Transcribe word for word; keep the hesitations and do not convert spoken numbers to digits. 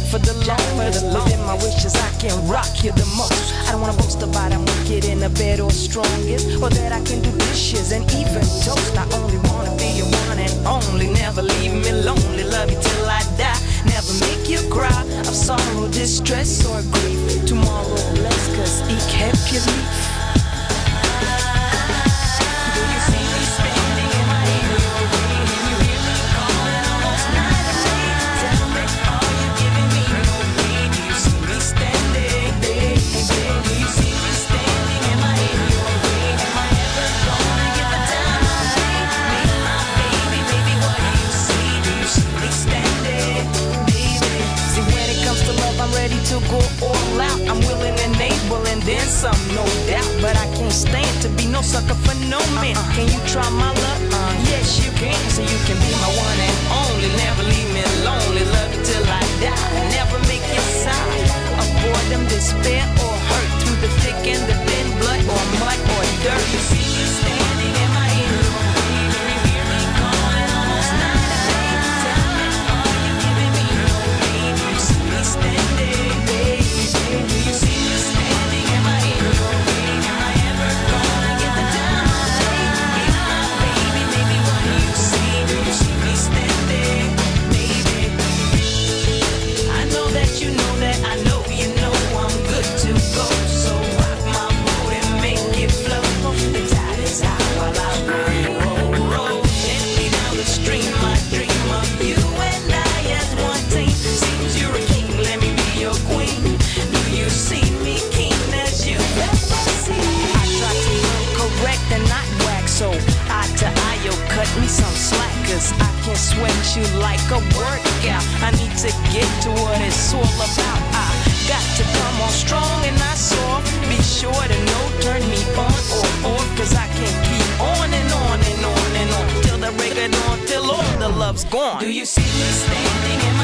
for the longest. Within my wishes, I can rock you the most. I don't wanna boast about I'm wicked in the bed or strongest, or that I can do dishes and even toast. I only wanna be your one and only. Never leave me lonely. Love you till I die. Never make you cry of sorrow, distress, or grief. Tomorrow less, cause ik heb je lief. To go all out, I'm willing and able, and then some, no doubt. But I can't stand to be no sucker for no man. Uh-uh. Can you try my luck? Uh, yes, you can. So you can be my one and only. Never leave me lonely. Love you till I die. Never make you sigh. Avoid them despair or hurt. Through the thick and the thin, blood or mud or dirt. You see me standing in my ear. So eye to eye, yo, cut me some slack, cause I can sweat you like a workout. I need to get to what it's all about. I got to come on strong and not soft. Be sure to know, turn me on or off, cause I can keep on and on and on and on till the break of dawn, till all the love's gone. Do you see me standing in